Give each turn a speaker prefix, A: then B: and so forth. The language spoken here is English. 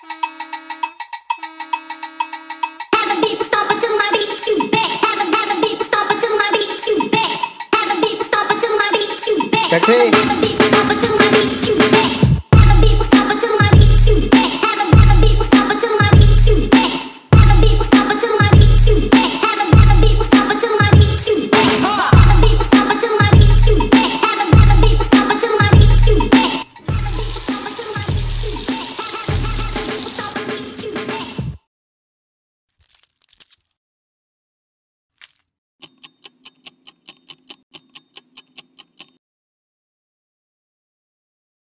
A: Have a beat stomp to my beat, you bet. Have a beat stomp to my beat, you bet. Have a beat stomp to my beat, you bet.
B: Taxi.